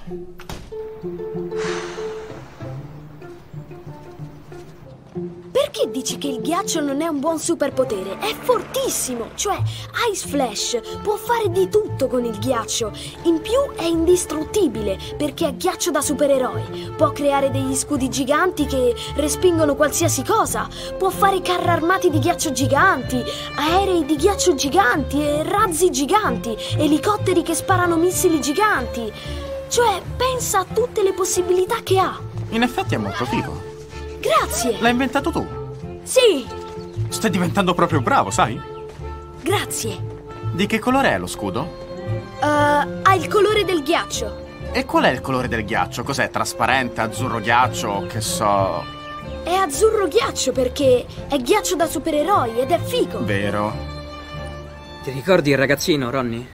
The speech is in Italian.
Perché dici che il ghiaccio non è un buon superpotere? È fortissimo! Cioè, Ice Flash può fare di tutto con il ghiaccio. In più è indistruttibile, perché è ghiaccio da supereroi. Può creare degli scudi giganti che respingono qualsiasi cosa. Può fare carri armati di ghiaccio giganti, aerei di ghiaccio giganti e razzi giganti, elicotteri che sparano missili giganti. Cioè, pensa a tutte le possibilità che ha. In effetti è molto figo. Grazie! L'hai inventato tu? Sì! Stai diventando proprio bravo, sai? Grazie! Di che colore è lo scudo? Ha il colore del ghiaccio. E qual è il colore del ghiaccio? Cos'è? Trasparente, azzurro ghiaccio, che so... È azzurro ghiaccio perché è ghiaccio da supereroi ed è figo. Vero. Ti ricordi il ragazzino, Ronny?